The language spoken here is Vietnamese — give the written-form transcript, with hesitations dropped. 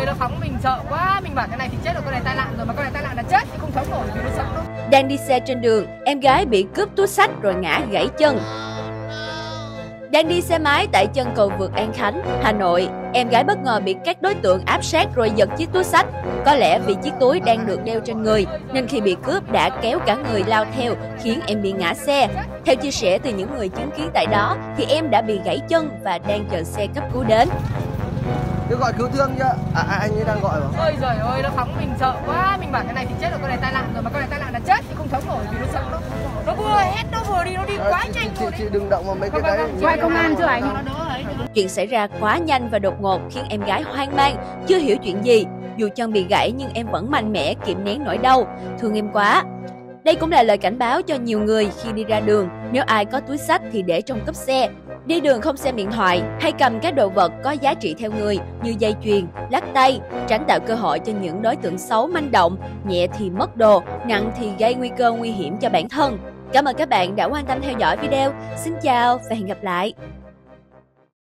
ơi, nó phóng mình sợ quá, mình bảo cái này thì chết rồi, con này tai nạn rồi, mà con này tai nạn là chết thì không sống nổi vì nó sợ đâu. Đang đi xe trên đường, em gái bị cướp túi xách rồi ngã gãy chân. Đang đi xe máy tại chân cầu vượt An Khánh, Hà Nội, em gái bất ngờ bị các đối tượng áp sát rồi giật chiếc túi xách. Có lẽ vì chiếc túi đang được đeo trên người, nên khi bị cướp đã kéo cả người lao theo, khiến em bị ngã xe. Theo chia sẻ từ những người chứng kiến tại đó, thì em đã bị gãy chân và đang chờ xe cấp cứu đến. Cứ gọi cứu thương chứ? Anh ấy đang gọi mà. Ôi giời ơi, nó phóng mình sợ quá, mình bảo cái này thì chết rồi, con này tai nạn rồi, mà con này tai nạn là chết thì không sống nổi vì nó sợ đâu. Nó vừa hét, nó vừa đi, nó đi quá nhanh rồi. Chị đừng động vào mấy cái đấy. Gọi công an chưa anh? Chuyện xảy ra quá nhanh và đột ngột khiến em gái hoang mang, chưa hiểu chuyện gì. Dù chân bị gãy nhưng em vẫn mạnh mẽ kìm nén nỗi đau. Thương em quá. Đây cũng là lời cảnh báo cho nhiều người khi đi ra đường. Nếu ai có túi xách thì để trong cốp xe. Đi đường không xem điện thoại hay cầm các đồ vật có giá trị theo người như dây chuyền, lắc tay, tránh tạo cơ hội cho những đối tượng xấu manh động, nhẹ thì mất đồ, nặng thì gây nguy cơ nguy hiểm cho bản thân. Cảm ơn các bạn đã quan tâm theo dõi video. Xin chào và hẹn gặp lại!